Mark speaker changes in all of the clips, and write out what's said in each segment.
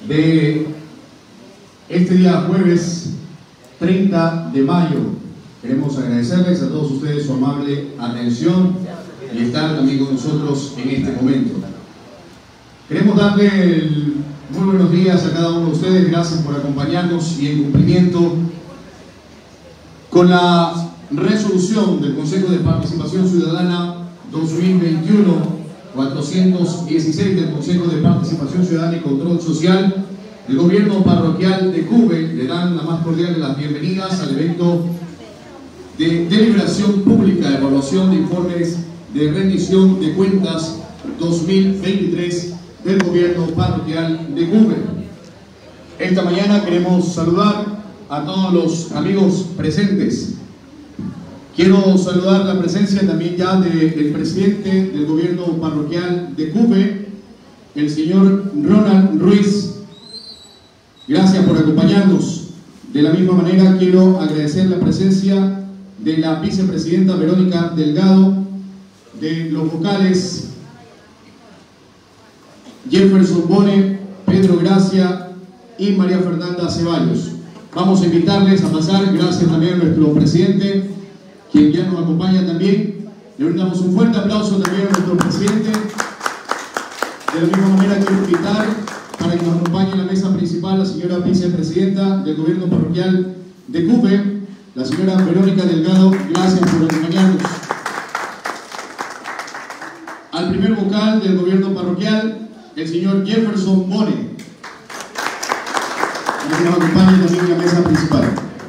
Speaker 1: de este día jueves 30 de mayo. Queremos agradecerles a todos ustedes su amable atención y estar también con nosotros en este momento. Queremos darle muy buenos días a cada uno de ustedes. Gracias por acompañarnos y en cumplimiento con la resolución del Consejo de Participación Ciudadana 2021-416 del Consejo de Participación Ciudadana y Control Social, el Gobierno Parroquial de Cube le dan la más cordial de las bienvenidas al evento de deliberación pública de evaluación de informes de rendición de cuentas 2023 del Gobierno Parroquial de Cube. Esta mañana queremos saludar a todos los amigos presentes. Quiero saludar la presencia también ya del presidente del Gobierno Parroquial de Cube, el señor Ronald Ruiz. Gracias por acompañarnos. De la misma manera quiero agradecer la presencia de la vicepresidenta Verónica Delgado, de los vocales Jefferson Bone, Pedro Gracia y María Fernanda Ceballos. Vamos a invitarles a pasar. Gracias también a nuestro presidente, quien ya nos acompaña también. Le brindamos un fuerte aplauso también a nuestro presidente. De la misma manera quiero invitar para que nos acompañe en la mesa principal la señora vicepresidenta del Gobierno Parroquial de Cube, la señora Verónica Delgado. Gracias por acompañarnos. Al primer vocal del Gobierno Parroquial, el señor Jefferson Bone, que nos acompañe también en la mesa principal.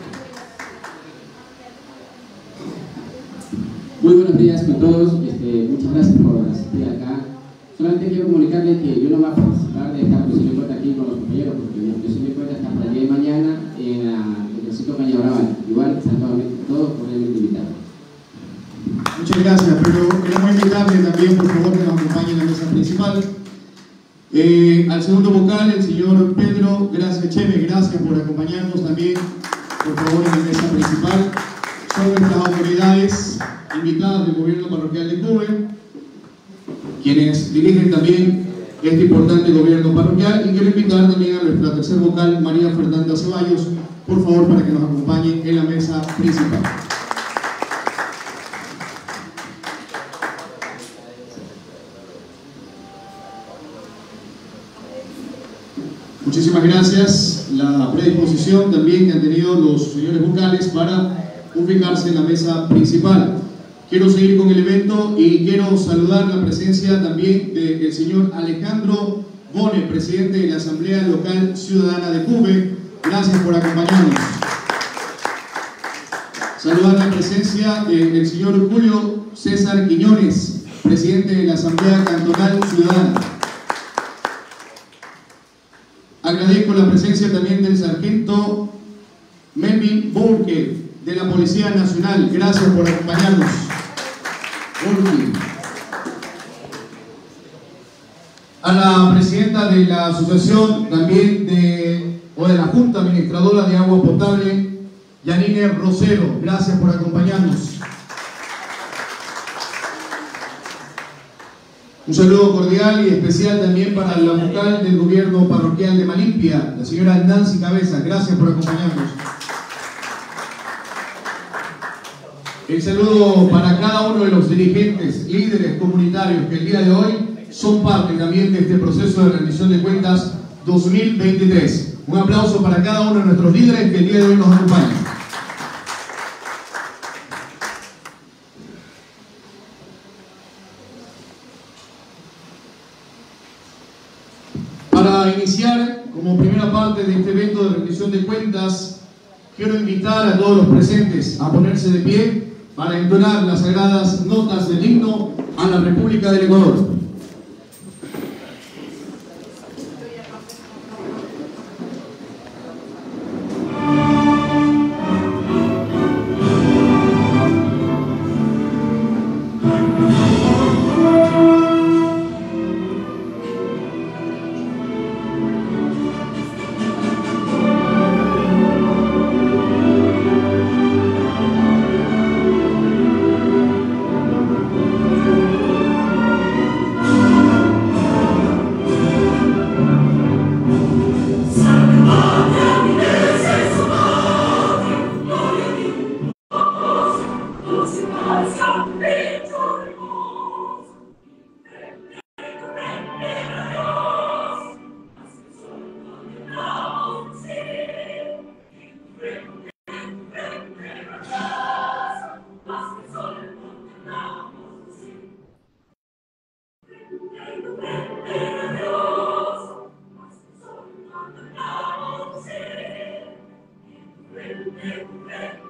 Speaker 2: Muy buenos días con todos. Muchas gracias por asistir acá. Solamente quiero comunicarles que yo no voy a participar de esta posición de cuenta aquí con los compañeros, porque la posición de cuenta está para el día de mañana en el sitio Cañabrabal. Igual están todos cordialmente invitados.
Speaker 1: Muchas gracias, pero queremos invitarle también, por favor, que nos acompañe en la mesa principal. Al segundo vocal, el señor Pedro Gracia Cheme. Gracias por acompañarnos también, por favor, en la mesa principal. Son nuestras autoridades invitadas del Gobierno Parroquial de Cube, quienes dirigen también este importante Gobierno Parroquial. Y quiero invitar también a nuestra tercer vocal, María Fernanda Ceballos, por favor, para que nos acompañe en la mesa principal. Muchísimas gracias. La predisposición también que han tenido los señores vocales para ubicarse en la mesa principal. Quiero seguir con el evento y quiero saludar la presencia también del señor Alejandro Bone, presidente de la Asamblea Local Ciudadana de Cube. Gracias por acompañarnos. Saludar la presencia del señor Julio César Quiñones, presidente de la Asamblea Cantonal Ciudadana. Agradezco la presencia también del sargento Melvin Burke, de la Policía Nacional. Gracias por acompañarnos. A la presidenta de la asociación también de la Junta Administradora de Agua Potable, Yanine Rosero. Gracias por acompañarnos. Un saludo cordial y especial también para la vocal del Gobierno Parroquial de Malimpia, la señora Nancy Cabezas. Gracias por acompañarnos. El saludo para cada uno de los dirigentes, líderes comunitarios que el día de hoy son parte también de este proceso de rendición de cuentas 2023. Un aplauso para cada uno de nuestros líderes que el día de hoy nos acompañan. Para iniciar, como primera parte de este evento de rendición de cuentas, quiero invitar a todos los presentes a ponerse de pie para entonar las sagradas notas del himno a la República del Ecuador.
Speaker 3: Amen.